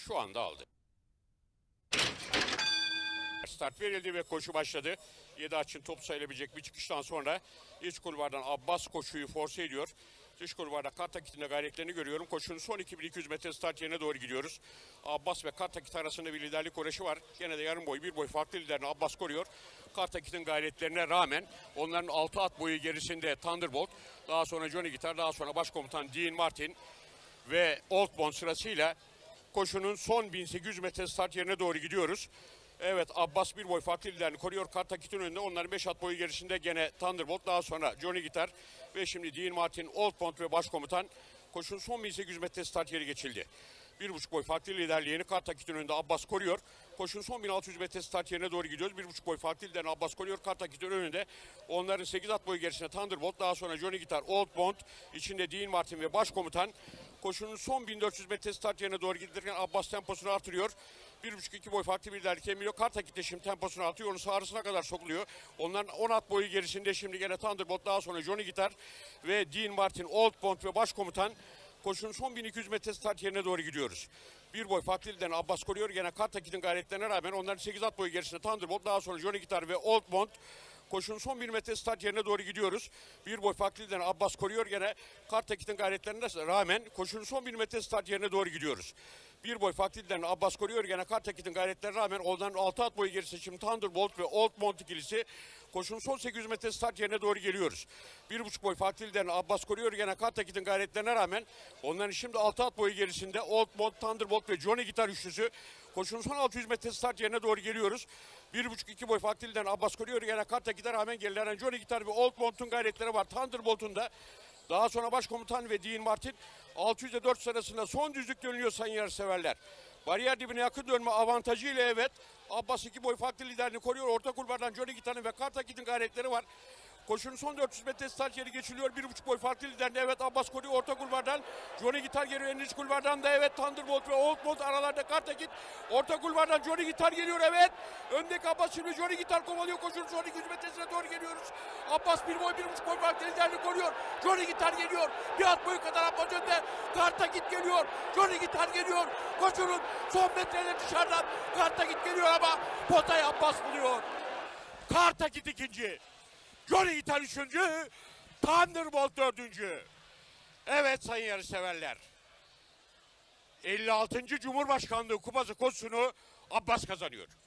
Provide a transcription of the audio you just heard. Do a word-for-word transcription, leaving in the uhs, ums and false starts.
şu anda aldı. Start verildi ve koşu başladı. yedi açın top sayılabilecek bir çıkıştan sonra iç kulvardan Abbas koşuyu force ediyor. Dış kulvarda Kartakit'in gayretlerini görüyorum. Koşunun son iki bin iki yüz metre start yerine doğru gidiyoruz. Abbas ve Kartakit arasında bir liderlik uğraşı var. Gene de yarım boy, bir boy farklı liderini Abbas koruyor. Kartakit'in gayretlerine rağmen onların altı at boyu gerisinde Thunderbolt, daha sonra Johnny Gitar, daha sonra başkomutan Dean Martin ve Old Bond sırasıyla koşunun son bin sekiz yüz metre start yerine doğru gidiyoruz. Evet, Abbas bir boy farklı liderini koruyor. Kartakit'in önünde, onların beş at boyu gerisinde gene Thunderbolt, daha sonra Johnny Gitar ve şimdi Dean Martin, Old Bond ve başkomutan. Koşunun son bin sekiz yüz metre start yeri geçildi. Bir buçuk boy farklı liderliğini Kartakit'in önünde Abbas koruyor. Koşunun son bin altı yüz metre start yerine doğru gidiyoruz. Bir buçuk boy farklı liderini Abbas koruyor. Kartakit'in önünde, onların sekiz at boyu gerisinde Thunderbolt, daha sonra Johnny Gitar, Old Bond, içinde Dean Martin ve başkomutan. Koşunun son bin dört yüz metre start yerine doğru gidilirken Abbas temposunu artırıyor. bir buçuk iki boy farklı bir liderlik emiliyor. Kartakit de şimdi temposunu artıyor. Onun sağrısına kadar sokuluyor. Onların on at boyu gerisinde şimdi gene Thunderbolt, daha sonra Johnny Gitar ve Dean Martin, Old Bond ve başkomutan. Koşunun son bin iki yüz metre start yerine doğru gidiyoruz. Bir boy farklı liderini Abbas koruyor. Gene Kartakit'in gayretlerine rağmen onların sekiz at boyu gerisinde Thunderbolt, daha sonra Johnny Gitar ve Old Bond. Koşunun son bin metre start yerine doğru gidiyoruz. Bir boy farklı liderini Abbas koruyor. Gene Kartakit'in gayretlerine rağmen koşunun son bin metre start yerine doğru gidiyoruz. Bir boy farklı liderini Abbas koruyor. Gene Kartakit'in gayretlerine rağmen onların altı at boyu gerisi şimdi Thunderbolt ve Old Bond ikilisi. Koşunun son sekiz yüz metre start yerine doğru geliyoruz. Bir buçuk boy farklı liderini Abbas koruyor. Gene Kartakit'in gayretlerine rağmen onların şimdi altı at boyu gerisinde Old Bond, Thunderbolt ve Johnny Gitar üçlüsü. Koşunun son altı yüz metre start yerine doğru geliyoruz. Bir buçuk iki boy farklı liderini Abbas koruyor. Gene Kartakit'e rağmen gerilenen Johnny Gitar ve Old Bond'un gayretleri var. Thunderbolt'un da. Daha sonra başkomutan ve Dean Martin altı yüzde dört sırasında son düzlük dönüyor sayın yarışseverler. Bariyer dibine yakın dönme avantajı ile evet Abbas iki boy farklı liderini koruyor. Orta kulvardan Johnny Gitar'ın ve Kartakit'in gayretleri var. Koşunun son dört yüz metre start yeri geçiliyor. Bir buçuk boy farklı liderinde evet Abbas koruyor orta kulvardan. Johnny Gitar geliyor en iç kulvardan da evet Thunderbolt ve Old Bond aralarda Kartakit. Orta kulvardan Johnny Gitar geliyor evet. Öndeki Abbas şimdi Johnny Gitar kovalıyor. Koşunun son iki yüz metresine doğru geliyoruz. Abbas bir boy bir buçuk boy farklı liderini koruyor. Johnny Gitar geliyor. Bir at boyu kadar Abbas önde. Kartakit geliyor. Johnny Gitar geliyor. Koşunun son metreleri dışarıdan. Kartakit geliyor ama potayı Abbas buluyor. Kartakit ikinci. Johnny Gitar üçüncü, Thunderbolt dördüncü. Evet sayın yarışseverler. elli altıncı Cumhurbaşkanlığı Kupası koşusunu Abbas kazanıyor.